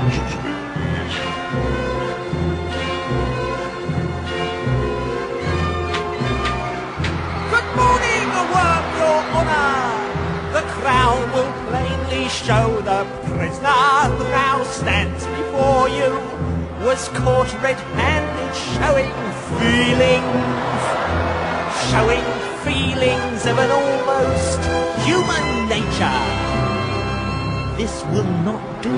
Good morning, worm, your honour. The crown will plainly show the prisoner who now stands before you was caught red-handed showing feelings of an almost human nature. This will not do.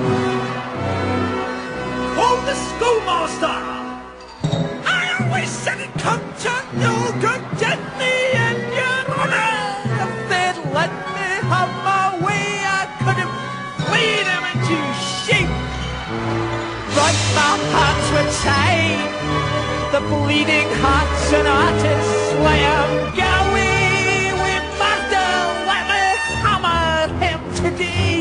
Call the schoolmaster! I always said it come to no good, gently, and your honour. If they'd let me have my way, I could have flayed him into shape. But my hearts were tied, the bleeding hearts and artists lay him going. We must have let me hammer him today.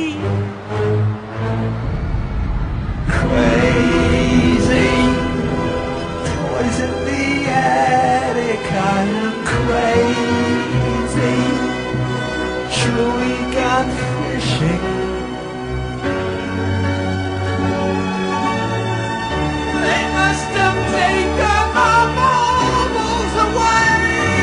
Crazy, poison the attic, I am crazy. Should we gone fishing? They must have taken my marbles away.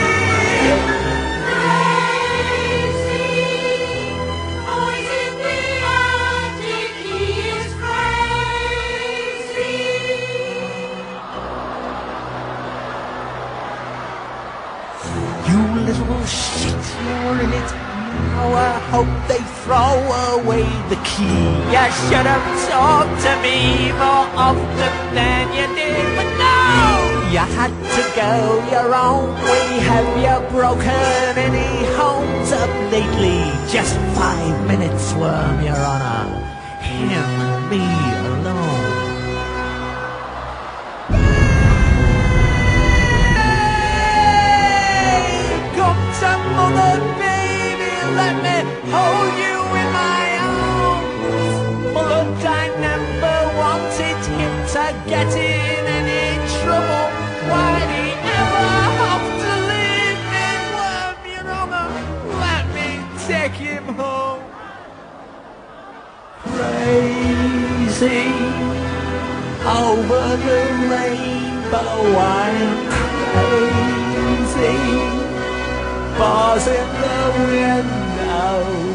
Crazy, poison the attic, he is crazy. You little shit, you're in it now. I hope they throw away the key. You should have talked to me more often than you did, but no! You had to go your own way. Have you broken any homes up lately? Just 5 minutes, worm, your honour. Him and me alone. Come to mother, baby, let me hold you in my arms. Blood, I never wanted him to get in any trouble. Why'd he ever have to leave me, worm, your honour? Let me take him home. Crazy, over the rainbow, I am crazy. Bars in the window,